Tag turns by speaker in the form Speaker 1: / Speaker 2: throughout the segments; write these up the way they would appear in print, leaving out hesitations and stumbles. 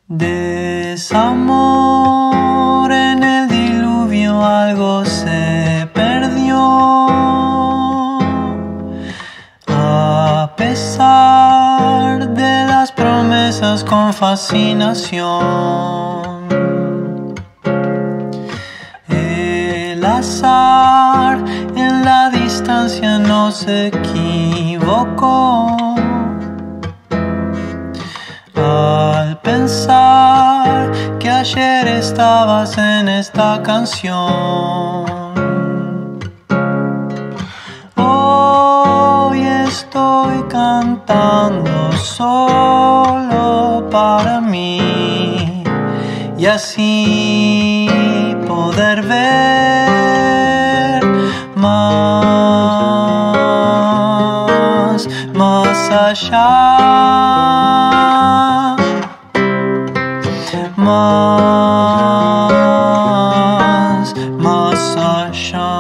Speaker 1: Desamor, en el diluvio algo se perdió. A pesar de las promesas con fascinación, el azar en la distancia no se equivocó. Al pensar que ayer estabas en esta canción, hoy estoy cantando solo para mí y así poder ver más allá. Más allá.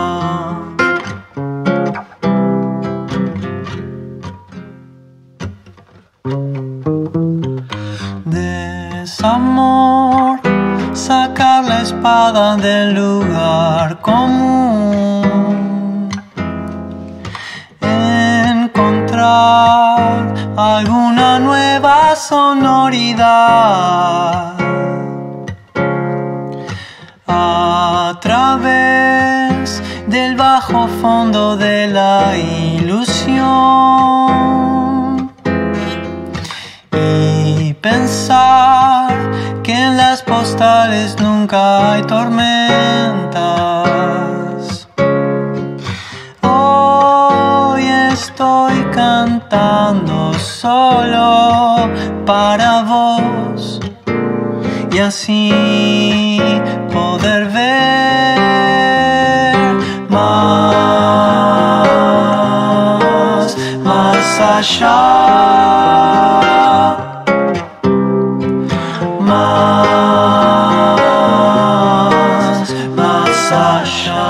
Speaker 1: Desamor, sacar la espada del lugar común, encontrar alguna nueva sonoridad a través del bajo fondo de la ilusión, y pensar que en las postales nunca hay tormentas. Hoy estoy cantando solo para vos y así poder ver más allá. Más allá.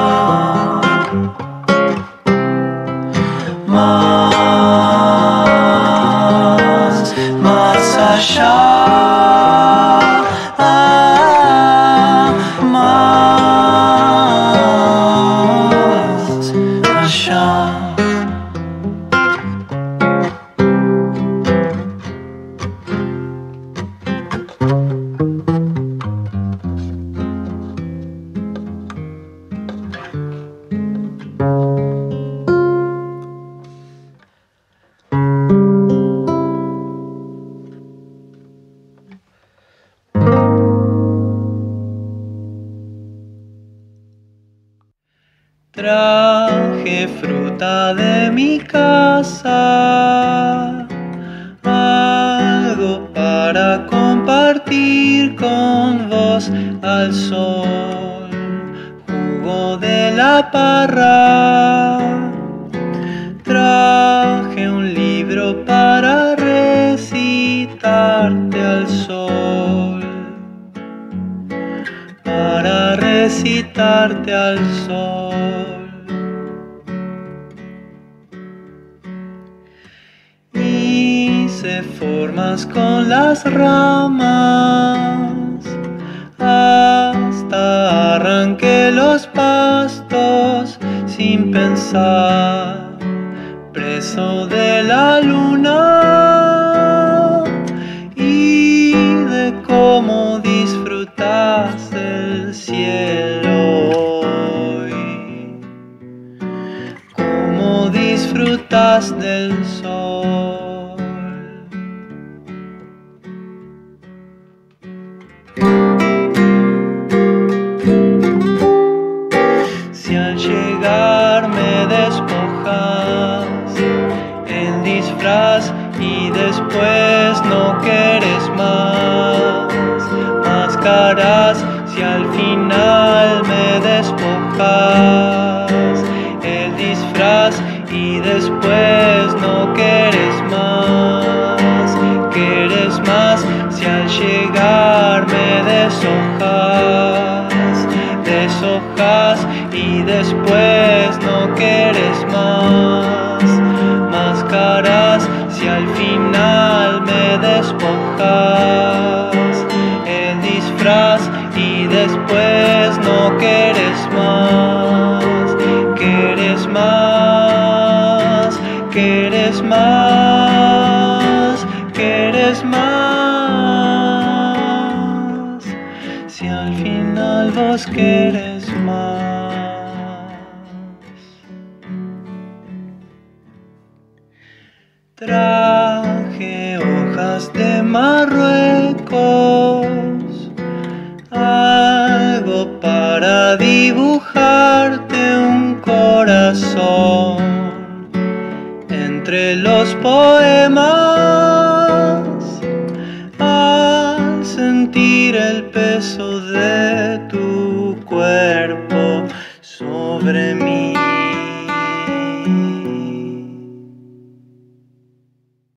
Speaker 1: Más allá. Traje fruta de mi casa, algo para compartir con vos al sol, jugo de la parra. Traje un libro para recitarte al sol, para recitarte al sol. Hice formas con las ramas, hasta arranqué los pastos sin pensar, preso de la luna y de cómo disfrutas el cielo hoy, cómo disfrutas del sol. Si al llegar me despojas el disfraz y después no quieres más máscaras, si al final me despojas el disfraz y después no quieres más, si al llegar me deshojas y después no quieres más máscaras, si al final me despojas. quieres más, quieres más, quieres más, quieres más. Si al final vos quieres más. Traje hojas de Marruecos, algo para dibujarte un corazón entre los poemas